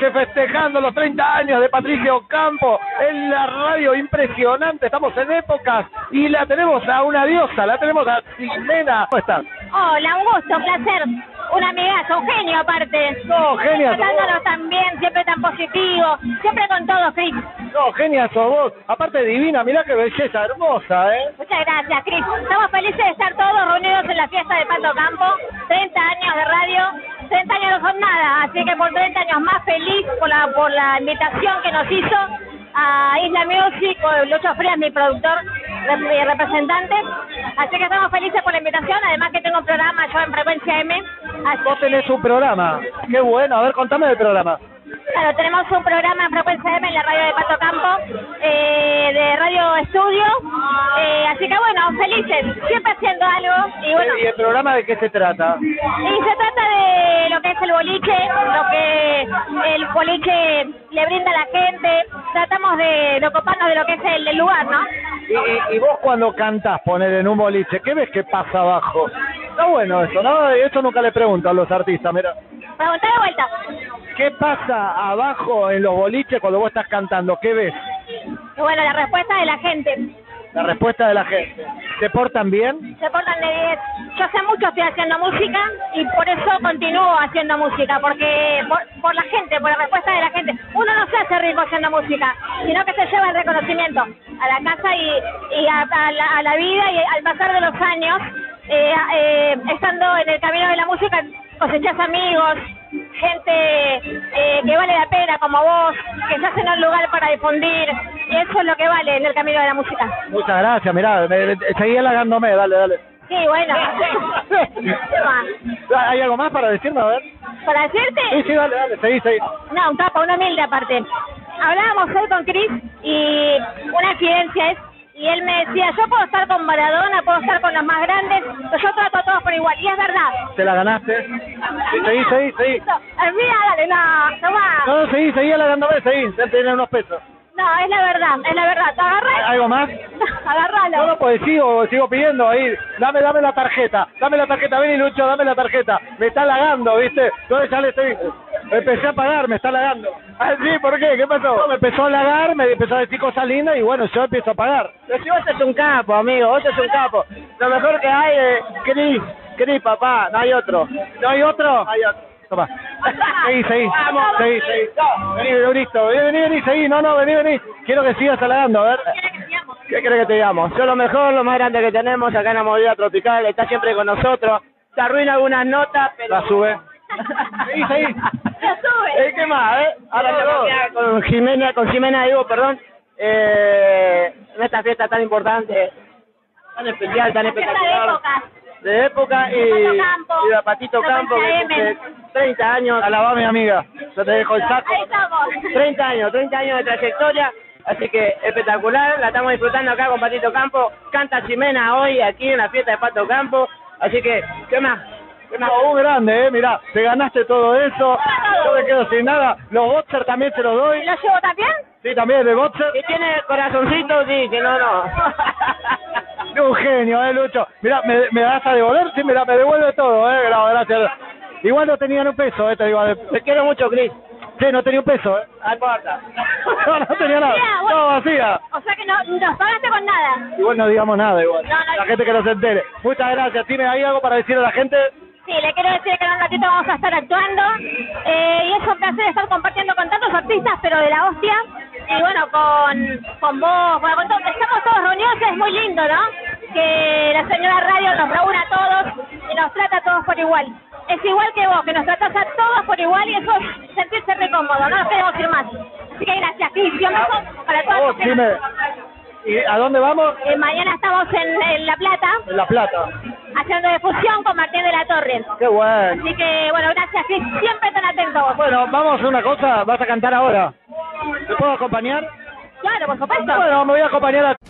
noche festejando los 30 años de Patricia Ocampo en la radio, impresionante, estamos en épocas y la tenemos a una diosa, la tenemos a Ximena. ¿Cómo estás? Hola, un gusto, un placer. Un amigazo, un genio aparte. No, genia. Tratándonos tan bien, siempre tan positivo, siempre con todo, Cris. No, genia sos vos, aparte divina, mirá qué belleza, hermosa, ¿eh? Muchas gracias, Cris. Estamos felices de estar todos reunidos en la fiesta de Pato Campo. 30 años de radio, 30 años no son nada, así que por 30 años más feliz por la invitación que nos hizo a Isla Music, Lucho Frías, mi productor y representante. Así que estamos felices por la invitación, además que tengo un programa yo en Frecuencia M. Vos tenés un programa, qué bueno, a ver, contame del programa. Claro, tenemos un programa en Frecuencia M en la radio de Pato Campo, de Radio Estudio, así que bueno, felices, siempre haciendo algo. Y bueno, ¿y el programa de qué se trata? Y se trata de lo que es el boliche, lo que el boliche le brinda a la gente, tratamos de ocuparnos de lo que es el lugar, ¿no? Y vos cuando cantás, poner en un boliche, ¿qué ves que pasa abajo? Está bueno eso, ¿no? Eso nunca le pregunto a los artistas, mira. Preguntá de vuelta. ¿Qué pasa abajo en los boliches cuando vos estás cantando? ¿Qué ves? Bueno, la respuesta de la gente. La respuesta de la gente. ¿Se portan bien? Se portan de 10. Yo hace mucho estoy haciendo música y por eso continúo haciendo música, porque por la gente, por la respuesta de la gente. Uno no se hace rico haciendo música, sino que se lleva el reconocimiento a la casa y a la vida, y al pasar de los años, estando en el camino de la música, cosechás amigos, gente que vale la pena como vos, que se hace en un lugar para difundir, y eso es lo que vale en el camino de la música. Muchas gracias, mirá, seguí halagándome, dale. Sí, bueno. ¿Hay algo más para decirme, a ver? ¿Para decirte? Sí, dale, seguí. No, un capo, una humilde aparte. Hablábamos hoy con Cris y una evidencia es, y él me decía, yo puedo estar con Maradona, puedo estar con los más grandes, pero yo trato a todos por igual, y es verdad. ¿Te la ganaste? Seguí. Mira, dale, no, tomá. No, seguí halagándome, seguí, ya tenés unos pesos. No, es la verdad. ¿Te agarrás? ¿Algo más? Agárralo. No, pues sigo pidiendo ahí. Dame la tarjeta. Vení, Lucho, dame la tarjeta. Me está halagando, ¿viste? Entonces ya le estoy... Empecé a pagar, me está halagando. Ah, sí, ¿por qué? ¿Qué pasó? No, me empezó a halagar, me empezó a decir cosas lindas y bueno, yo empiezo a pagar. Pero si vos sos un capo, amigo, vos sos un capo. Lo mejor que hay es Cris, papá, no hay otro. ¿No hay otro? Hay otro. Toma. Seguí. Vamos. Seguí. Vení, listo. Vení, seguí. No, vení. Quiero que sigas halagando, a ver. ¿Qué crees que te digamos? Yo lo mejor, lo más grande que tenemos acá en la movida tropical, está siempre con nosotros. Se arruina algunas notas, pero... La sube. Seguí. La sube. ¿Qué más, Ahora llegó con Ximena digo, perdón, en esta fiesta tan importante, tan especial, tan espectacular. De época y de Patito Campo, que cumple 30 años. Alabá, mi amiga. Yo te dejo el saco. Ahí estamos. 30 años de trayectoria. Así que espectacular, la estamos disfrutando acá con Patito Campo. Canta Ximena hoy aquí en la fiesta de Pato Campo. Así que, ¿qué más? Un grande, mirá, te ganaste todo eso. Yo me quedo sin nada. Los boxers también se los doy. ¿Lo llevo también? Sí, también de boxer. Si tiene corazoncito, sí, que no. Un genio, Lucho. Mirá, ¿me vas a devolver? Sí, mirá, me devuelve todo, gracias. Igual no tenían un peso, te digo. Te quiero mucho, Cris. Sí, no tenía un peso, No importa. no tenía nada. Mira, Todo vacía. O sea que no nos pagaste con nada. Igual no digamos nada, igual. No. La gente que no se entere. Muchas gracias. ¿Tiene ahí algo para decir a la gente? Sí, le quiero decir que en un ratito vamos a estar actuando, y es un placer estar compartiendo con tantos artistas, pero de la hostia, y bueno, con vos, bueno, con todos, estamos todos reunidos, es muy lindo, ¿no? Que la señora Radio nos reúne a todos y nos trata a todos por igual. Es igual que vos, que nos tratás a todos por igual, y eso es sentirse re cómodo, no nos queremos ir más. Así que gracias, Cristian, para todos. ¿Y a dónde vamos? Mañana estamos en La Plata. En La Plata. Haciendo difusión con Martín de la Torre. Qué bueno. Así que, bueno, gracias, Cris. Siempre tan atento vos. Bueno, vamos a hacer una cosa. Vas a cantar ahora. ¿Te puedo acompañar? Claro, por supuesto. Bueno, me voy a acompañar a